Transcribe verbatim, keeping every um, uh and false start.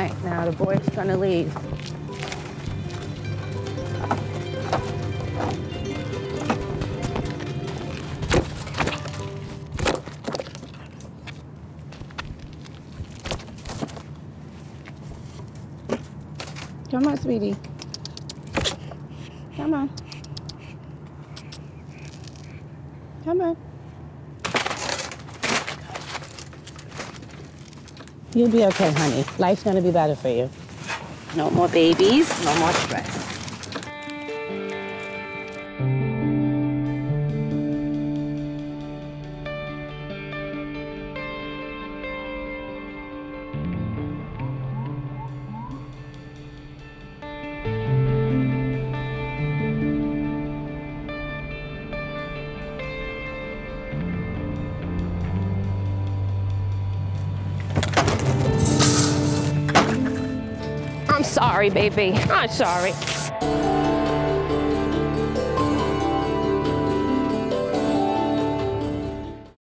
right, now the boy's gonna leave. Come on, sweetie. Come on. Come on. You'll be okay, honey. Life's gonna be better for you. No more babies, no more stress. I'm sorry, baby. I'm sorry.